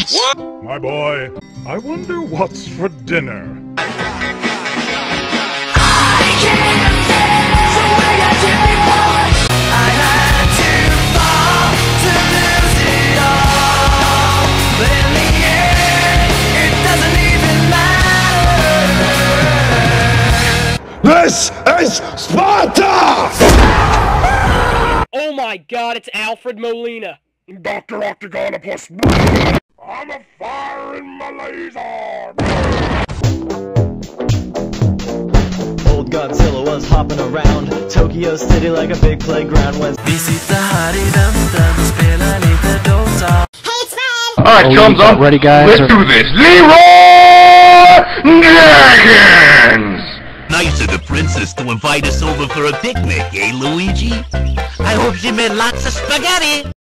much! My boy, I wonder what's for dinner. This is Sparta! Oh my god, it's Alfred Molina! Dr. Octagonopus! I'm a fire in my laser! Old Godzilla was hopping around Tokyo City like a big playground when Vi sitter här i väntan och spelar lite Dota. Hey, it's Fred! Alright, thumbs up. Ready, guys? Let's do this. Leroy Dragons! Nice of the princess to invite us over for a picnic, eh, Luigi? I hope she made lots of spaghetti!